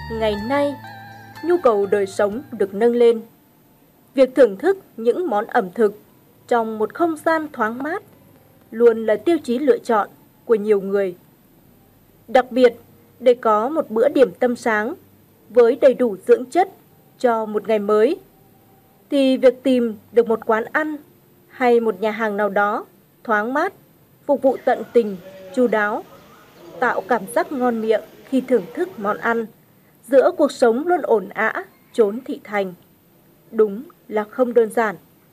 Ngày nay, nhu cầu đời sống được nâng lên. Việc thưởng thức những món ẩm thực trong một không gian thoáng mát luôn là tiêu chí lựa chọn của nhiều người. Đặc biệt, để có một bữa điểm tâm sáng với đầy đủ dưỡng chất cho một ngày mới, thì việc tìm được một quán ăn hay một nhà hàng nào đó thoáng mát, phục vụ tận tình, chu đáo, tạo cảm giác ngon miệng khi thưởng thức món ăn giữa cuộc sống luôn ồn ào chốn thị thành, đúng là không đơn giản.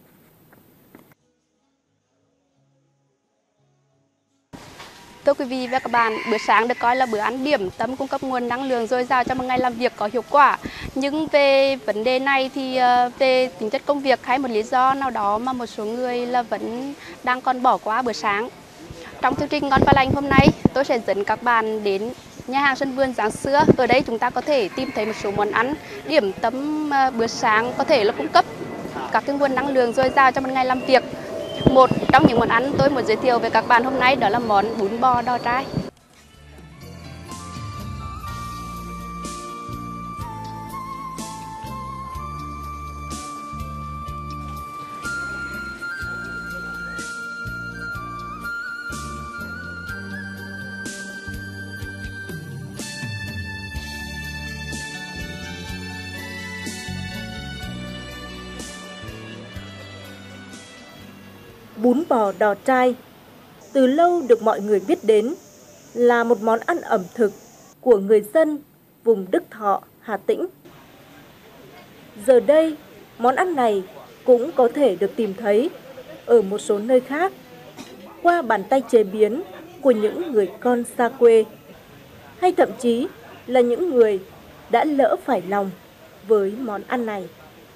Thưa quý vị và các bạn, bữa sáng được coi là bữa ăn điểm tâm cung cấp nguồn năng lượng dồi dào cho một ngày làm việc có hiệu quả. Nhưng về vấn đề này thì về tính chất công việc hay một lý do nào đó mà một số người là vẫn đang còn bỏ qua bữa sáng. Trong chương trình Ngon và Lành hôm nay, tôi sẽ dẫn các bạn đến nhà hàng Sân Vườn Giáng Xưa. Ở đây chúng ta có thể tìm thấy một số món ăn điểm tâm bữa sáng có thể là cung cấp các cái nguồn năng lượng dồi dào cho một ngày làm việc. Một trong những món ăn tôi muốn giới thiệu với các bạn hôm nay đó là món bún bò đò trai. Bún bò đò trai từ lâu được mọi người biết đến là một món ăn ẩm thực của người dân vùng Đức Thọ, Hà Tĩnh. Giờ đây, món ăn này cũng có thể được tìm thấy ở một số nơi khác qua bàn tay chế biến của những người con xa quê, hay thậm chí là những người đã lỡ phải lòng với món ăn này.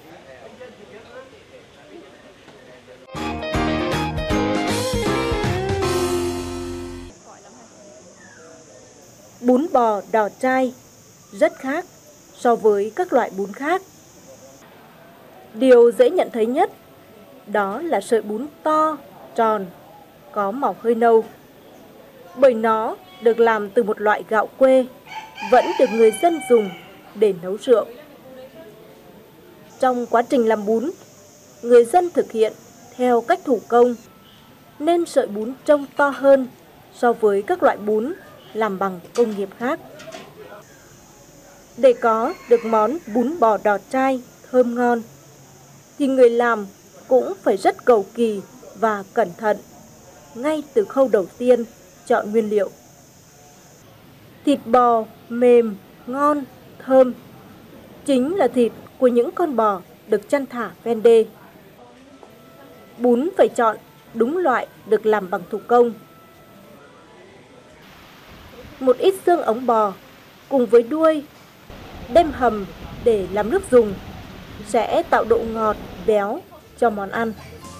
Bún bò đò trai rất khác so với các loại bún khác. Điều dễ nhận thấy nhất đó là sợi bún to, tròn, có màu hơi nâu. Bởi nó được làm từ một loại gạo quê vẫn được người dân dùng để nấu rượu. Trong quá trình làm bún, người dân thực hiện theo cách thủ công nên sợi bún trông to hơn so với các loại bún làm bằng công nghiệp khác. Để có được món bún bò đò trai thơm ngon thì người làm cũng phải rất cầu kỳ và cẩn thận ngay từ khâu đầu tiên chọn nguyên liệu. Thịt bò mềm, ngon, thơm chính là thịt của những con bò được chăn thả ven đê. Bún phải chọn đúng loại được làm bằng thủ công. Một ít xương ống bò cùng với đuôi đem hầm để làm nước dùng sẽ tạo độ ngọt, béo cho món ăn.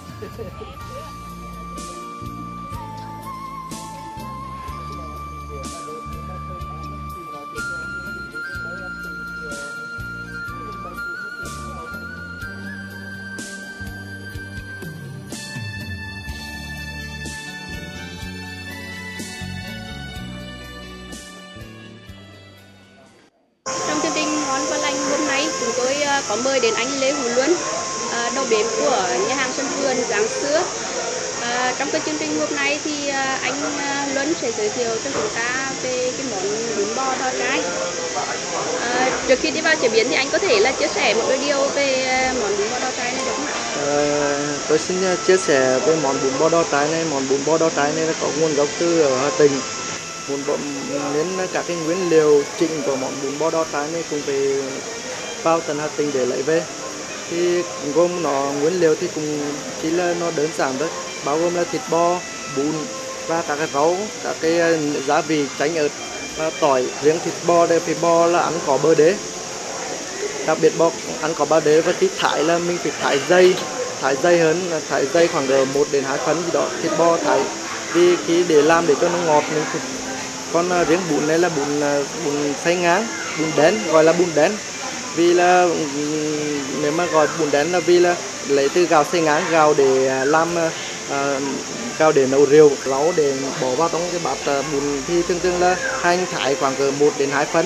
Trong chương trình Ngon và Lành hôm nay chúng tôi có mời đến anh Lê Hữu Luân, đầu bếp của nhà hàng Sân Vườn Giáng Xưa. Trong cái chương trình hôm nay thì anh Luân sẽ giới thiệu cho chúng ta về cái món bún bò đò trai. Trước khi đi vào chế biến thì anh có thể là chia sẻ một đôi điều về món bún bò đò trai này được không ạ? Tôi xin chia sẻ về món bún bò đò trai này. Món bún bò đò trai này có nguồn gốc từ ở Hà Tĩnh. Nên các cái nguyên liệu chính của món bún bò đò trai này cũng phải vào tận Hà Tĩnh để lấy về. Thì gồm nguyên liệu thì cũng chỉ là nó đơn giản thôi, bao gồm là thịt bò, bún và các cái rau, các cái gia vị chanh ớt và tỏi. Riêng thịt bò đây phải bò là ăn có bơ đế, đặc biệt bò ăn có bơ đế. Và thịt thái là mình phải thái dày hơn, thái dày khoảng 1 đến 2 phân gì đó. Thịt bò thái vì khi để làm để cho nó ngọt mình thịt. Còn riêng bún này là bún xay ngán, bún đen, gọi là bún đen. Vì là nếu mà gọi bún đen là vì là lấy từ gạo xay ngán, gạo để làm gạo để nấu rượu, rau để bỏ vào trong cái bát bún thì thường là hành thái khoảng 1 đến 2 phân.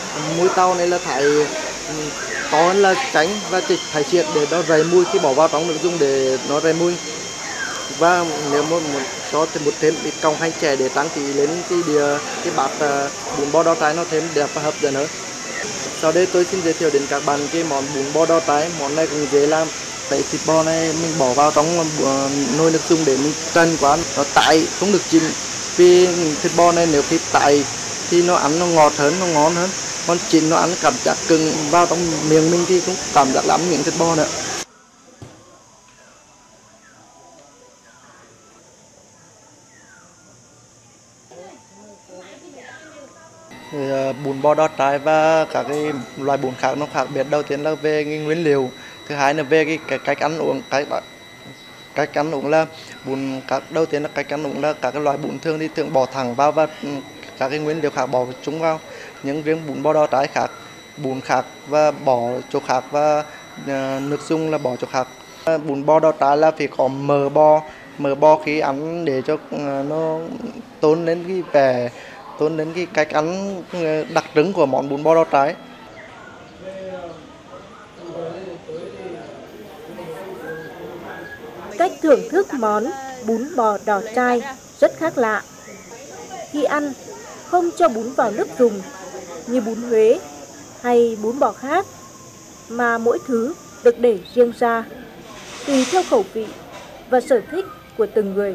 Mùi tàu này là thải to hơn là tránh và thải triệt để nó rầy mùi khi bỏ vào trong nước dùng để nó rầy mùi. Và nếu mà cho thêm ít cọng hành trẻ để tăng tỷ lên cái bát bún bò đỏ trái nó thêm đẹp và hấp dẫn hơn. Sau đây tôi xin giới thiệu đến các bạn cái món bún bò đỏ trái. Món này cũng dễ làm. Cái thịt bò này mình bỏ vào trong nồi nước dùng để mình trần quá nó tái không được chín. Vì thịt bò này nếu khi tái thì nó ăn nó ngọt hơn, nó ngon hơn. Còn chín nó ăn cảm giác cứng vào trong miệng mình thì cũng cảm giác lắm miếng thịt bò nữa. Bún bò đỏ trái và các cái loại bún khác nó khác biệt. Đầu tiên là về cái nguyên liệu, thứ hai là về cái cách ăn uống. Cách ăn uống là đầu tiên là cách ăn uống là các cái loại bún thường thì thường bỏ thẳng vào và các cái nguyên liệu khác bỏ chúng vào, nhưng riêng bún bò đỏ trái khác, bún khác và bỏ chỗ khác và nước dùng là bỏ chỗ khác. Bún bò đỏ trái là phải có mỡ bò khi ăn để cho nó tôn lên cái vẻ, tôn lên cái cách ăn đặc trưng của món bún bò đỏ trái. Cách thưởng thức món bún bò đỏ trai rất khác lạ. Khi ăn, không cho bún vào nước dùng như bún Huế hay bún bò khác, mà mỗi thứ được để riêng ra, tùy theo khẩu vị và sở thích của từng người.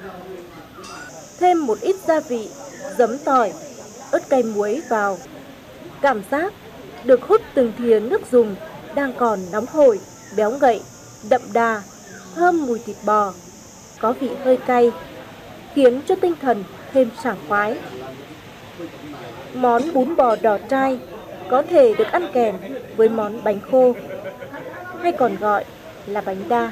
Thêm một ít gia vị, giấm tỏi, ớt cay muối vào. Cảm giác được hút từng thìa nước dùng đang còn nóng hổi, béo ngậy, đậm đà, thơm mùi thịt bò, có vị hơi cay, khiến cho tinh thần thêm sảng khoái. Món bún bò đỏ trai có thể được ăn kèm với món bánh khô, hay còn gọi là bánh đa.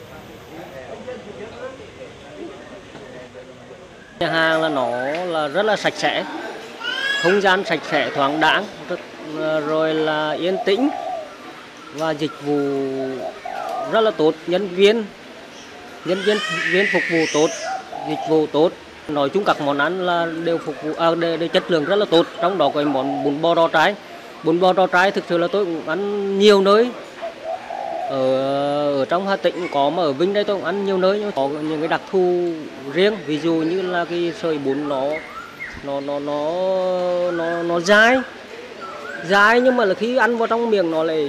Nhà hàng là nó là rất là sạch sẽ, không gian sạch sẽ thoáng đãng, rồi là yên tĩnh và dịch vụ rất là tốt, nhân viên phục vụ tốt, dịch vụ tốt. Nói chung các món ăn là đều phục vụ đều chất lượng rất là tốt, trong đó cái món bún bò đỏ trái. Bún bò đỏ trái thực sự là tôi cũng ăn nhiều nơi. Ở trong Hà Tĩnh có, mà ở Vinh đây tôi cũng ăn nhiều nơi, nhưng có những cái đặc thù riêng, ví dụ như là cái sợi bún nó dai nhưng mà là khi ăn vào trong miệng nó lại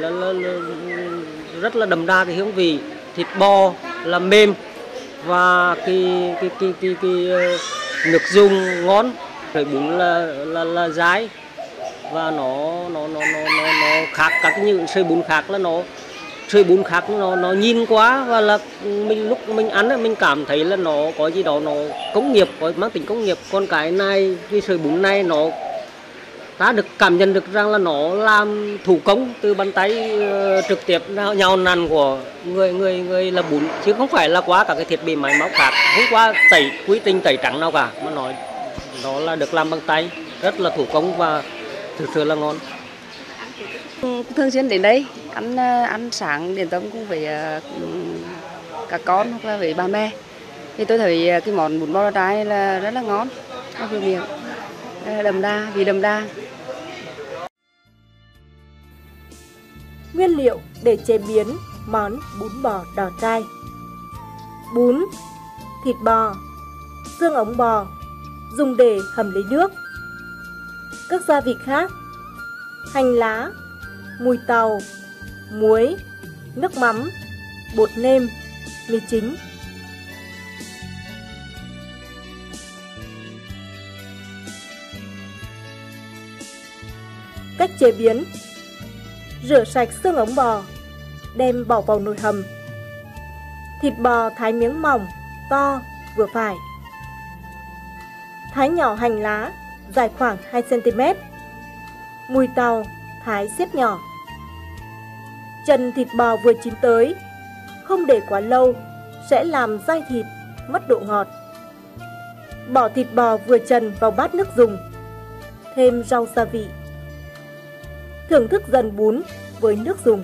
rất là đậm đà cái hương vị. Thịt bò là mềm và cái nước dùng ngon. Sợi bún là dai và nó khác các những sợi bún khác, là nó nhìn quá, và là lúc mình ăn mình cảm thấy là nó có gì đó nó công nghiệp, có mang tính công nghiệp. Còn cái này, cái sợi bún này nó ta được cảm nhận được rằng là nó làm thủ công từ bàn tay trực tiếp nhào nặn của người làm bún, chứ không phải là qua các cái thiết bị máy móc khác, không qua quy trình tẩy trắng nào cả, mà nó là được làm bằng tay, rất là thủ công và thực sự là ngon. Thường xuyên đến đây ăn sáng điểm tâm cũng với các con hoặc là với ba mẹ, thì tôi thấy cái món bún bò đỏ trái là rất là ngon, vừa miệng, đậm đà, vị đậm đà. Nguyên liệu để chế biến món bún bò đỏ trai: bún, thịt bò, xương ống bò dùng để hầm lấy nước. Các gia vị khác: hành lá, mùi tàu, muối, nước mắm, bột nêm, mì chính. Cách chế biến: rửa sạch xương ống bò, đem bỏ vào nồi hầm. Thịt bò thái miếng mỏng, to, vừa phải. Thái nhỏ hành lá, dài khoảng 2 cm. Mùi tàu thái xiết nhỏ. Trần thịt bò vừa chín tới, không để quá lâu sẽ làm dai thịt, mất độ ngọt. Bỏ thịt bò vừa trần vào bát nước dùng, thêm rau gia vị. Thưởng thức dần bún với nước dùng.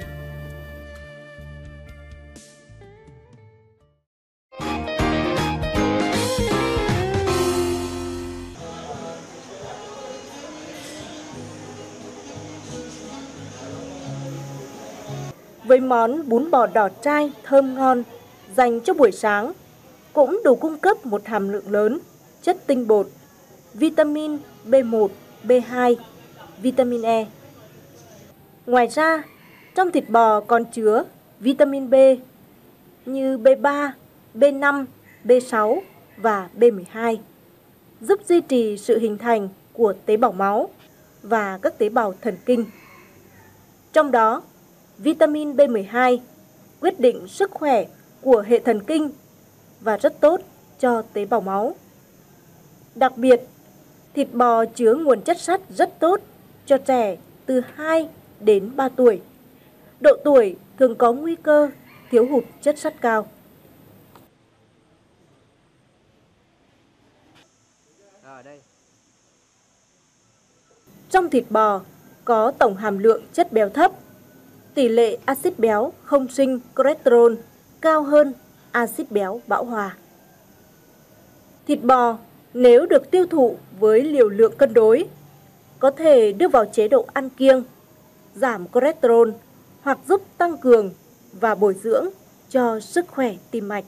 với món bún bò đỏ trai thơm ngon dành cho buổi sáng, cũng đủ cung cấp một hàm lượng lớn chất tinh bột, vitamin B1, B2, vitamin E. Ngoài ra, trong thịt bò còn chứa vitamin B như B3, B5, B6 và B12, giúp duy trì sự hình thành của tế bào máu và các tế bào thần kinh. Trong đó, vitamin B12 quyết định sức khỏe của hệ thần kinh và rất tốt cho tế bào máu. Đặc biệt, thịt bò chứa nguồn chất sắt rất tốt cho trẻ từ 2 đến 3 tuổi. Độ tuổi thường có nguy cơ thiếu hụt chất sắt cao. Trong thịt bò có tổng hàm lượng chất béo thấp, tỷ lệ axit béo không sinh cholesterol cao hơn axit béo bão hòa. Thịt bò nếu được tiêu thụ với liều lượng cân đối, có thể đưa vào chế độ ăn kiêng, giảm cholesterol hoặc giúp tăng cường và bồi dưỡng cho sức khỏe tim mạch.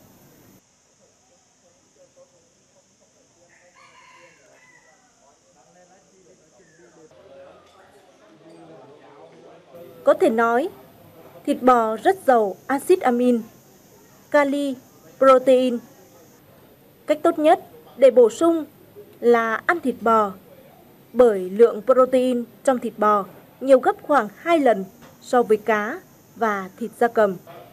Có thể nói, thịt bò rất giàu axit amin, kali, protein. Cách tốt nhất để bổ sung là ăn thịt bò, bởi lượng protein trong thịt bò nhiều gấp khoảng 2 lần so với cá và thịt gia cầm.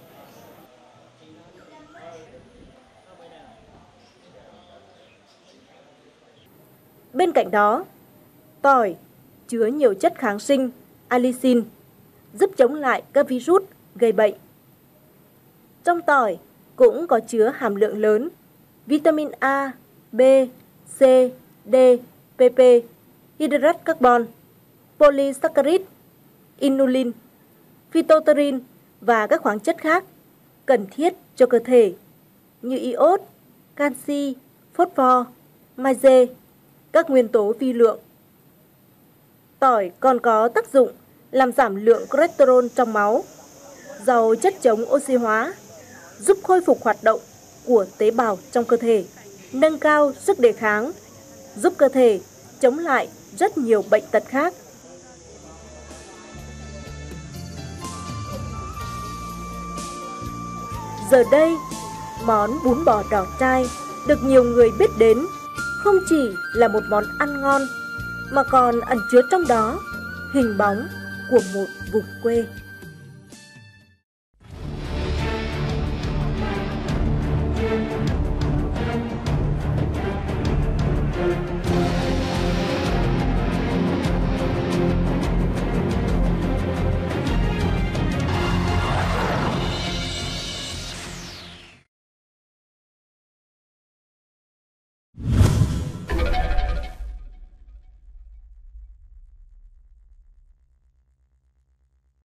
Bên cạnh đó, tỏi chứa nhiều chất kháng sinh, allicin, giúp chống lại các virus gây bệnh. Trong tỏi cũng có chứa hàm lượng lớn vitamin A, B, C, D, PP, hydrat carbon, polysaccharide, inulin, phytoterin và các khoáng chất khác cần thiết cho cơ thể như iốt, canxi, phosphor, magie, các nguyên tố vi lượng. Tỏi còn có tác dụng làm giảm lượng cholesterol trong máu, giàu chất chống oxy hóa, giúp khôi phục hoạt động của tế bào trong cơ thể, nâng cao sức đề kháng, giúp cơ thể chống lại rất nhiều bệnh tật khác. Giờ đây, món bún bò đỏ trai được nhiều người biết đến không chỉ là một món ăn ngon, mà còn ẩn chứa trong đó hình bóng của một vùng quê.